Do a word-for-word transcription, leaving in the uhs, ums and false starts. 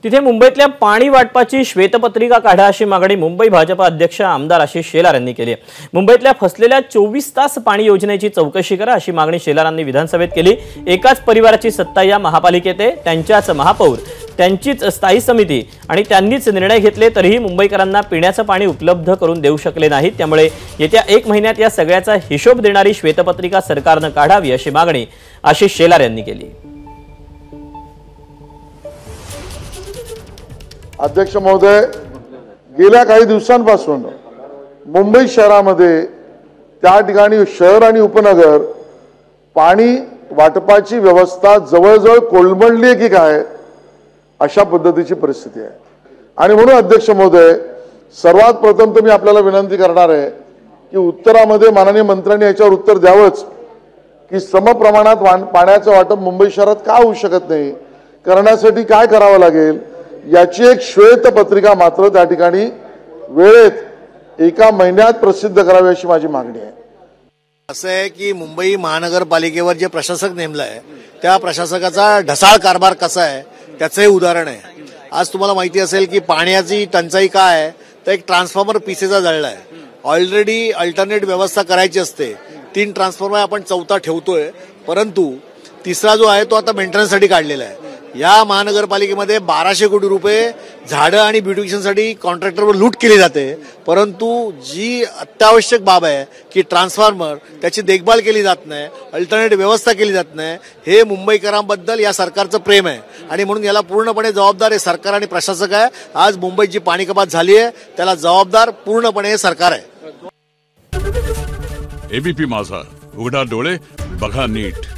तिथे मुंबईतल्या पाणी वाटपाची श्वेतपत्रिका काढा अशी मागणी मुंबई भाजप अध्यक्ष आमदार आशिष शेलार यांनी केली आहे। मुंबईतल्या फसलेल्या चोवीस तास पाणी योजनेची चौकशी करा अशी मागणी शेलारांनी विधानसभेत केली। एकाच परिवाराची सत्ता या महापालिकेत आहे, त्यांच्याच महापौर, त्यांचीच स्थायी समिती आणि त्यांनीच निर्णय घेतले तरीही मुंबईकरांना पिण्याचं पाणी उपलब्ध करून देऊ शकले नाहीत। त्यामुळे येत्या एक महिन्यात या सगळ्याचा हिशोब देणारी श्वेतपत्रिका सरकारने काढावी अशी मागणी आशिष शेलार यांनी केली। अध्यक्ष महोदय, गेल्या काही दिवसांपासून मुंबई शहरामध्ये त्या ठिकाणी शहर आणि उपनगर पाणी वाटपाची व्यवस्था जवळजवळ कोलमडली की काय अशा पद्धतीची परिस्थिती आहे। आणि म्हणून अध्यक्ष महोदय, सर्वात प्रथम तर मी आपल्याला विनंती करणार आहे की उत्तरामध्ये माननीय मंत्र्यांनी याच्यावर उत्तर द्यावंच की समप्रमाणात पाण्याचं वाटप मुंबई शहरात का होऊ शकत नाही, करण्यासाठी काय करावं लागेल याची एक श्वेतपत्रिका मात्र त्या ठिकाणी वेळेत एका महिन्यात प्रसिद्ध करावी अशी माझी मागणी आहे। असं आहे की मुंबई महानगरपालिकेवर जे प्रशासक नेमलं आहे त्या प्रशासकाचा ढसाळ कारभार कसा आहे त्याचं हे उदाहरण आहे। आज तुम्हाला माहिती असेल की पाण्याची टंचाई काय आहे, तर एक ट्रान्सफॉर्मर पिसेचा जळला आहे। ऑलरेडी अल्टरनेट व्यवस्था करायची असते, तीन ट्रान्सफॉर्मर आपण चौथा ठेवतोय, परंतु तिसरा जो आहे तो आता मेंटेनन्ससाठी काढलेला आहे। या महानगरपालिकेमध्ये बाराशे कोटी रुपये झाडं आणि ब्युटिफिकेशनसाठी कॉन्ट्रॅक्टरवर लूट केली जाते, परंतु जी अत्यावश्यक बाब आहे की ट्रान्सफॉर्मर त्याची देखभाल केली जात नाही, अल्टरनेट व्यवस्था केली जात नाही। हे मुंबईकरांबद्दल या सरकारचं प्रेम आहे आणि म्हणून याला पूर्णपणे जबाबदार हे सरकार आणि प्रशासक आहे। आज मुंबईत जी पाणी कपात झाली आहे त्याला जबाबदार पूर्णपणे हे सरकार आहे। एबीपी माझा, उघडा डोळे बघा नीट।